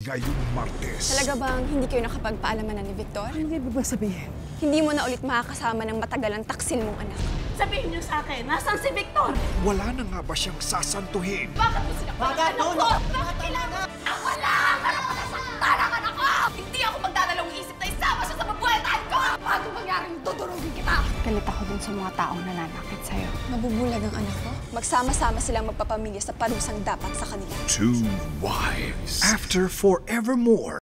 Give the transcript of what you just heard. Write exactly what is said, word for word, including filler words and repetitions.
ngayong Martes. Talaga bang hindi kayo nakapagpaalaman na ni Victor? Ano ba ba sabihin? Hindi mo na ulit makakasama ng matagalang taksil mong anak. Sabihin niyo sa akin, nasaan si Victor? Wala na nga ba siyang sasantuhin? Bakit mo sinaktan ang anak ko? Bakit kailangan? Ako lang! Para masasaktan ang anak ko! Hindi ako magdadalawang isip na isama siya sa mabuhatan ko! Bago mangyaring dudurugin kita! Galit ako dun sa mga taong nananakit sa'yo. Mabubulag ang anak ko? Magsama-sama silang magpapamilya sa parusang dapat sa kanila. Two wives. After Forevermore.